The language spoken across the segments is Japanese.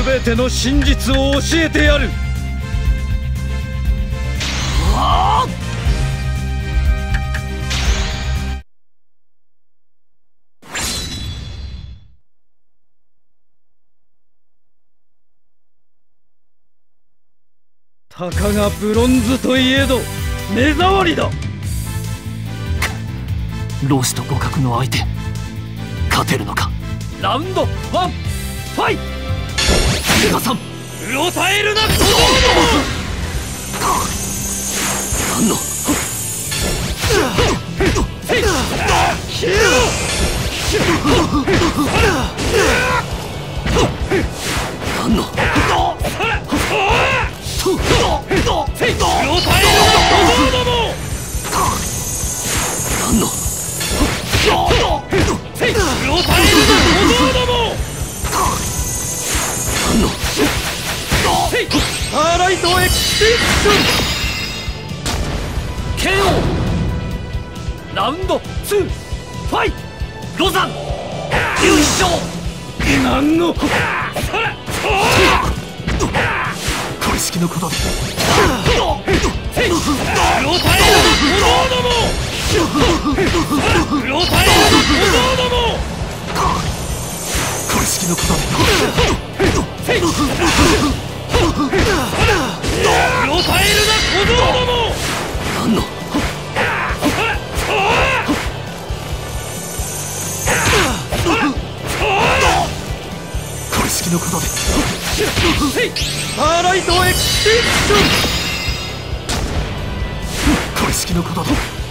全ての真実を教えてやる。たかがブロンズといえど目障りだ。 老子と互角の相手、勝てるのか。 ラウンド1、ファイト。 皆さん、 うろたえるな、小僧ども。 何の消えろ。 何のスターライトエクステンション。 KO。 ラウンド2、ファイト。ロザン優勝。何のこれ式のことでこれ式のことで何のこれ式のことでスターライトエクステンション。 これ式のことで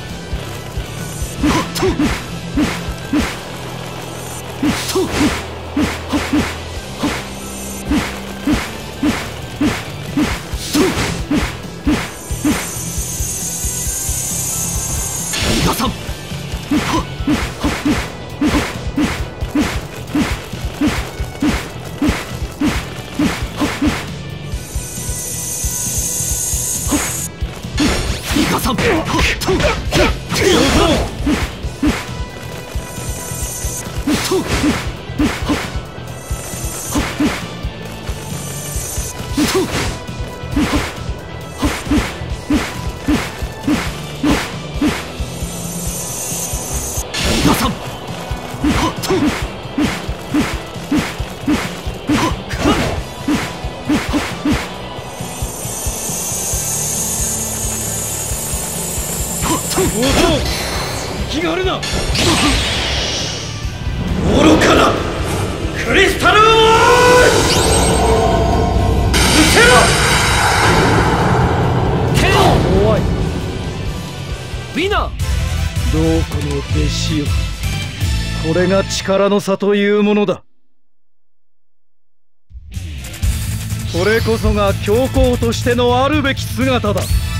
皆さん、皆さん、 気があるな。愚かなクリスタルオール。失せろ。怖い。ウィナー。どうこの弟子よ。これが力の差というものだ。これこそが教皇としてのあるべき姿だ。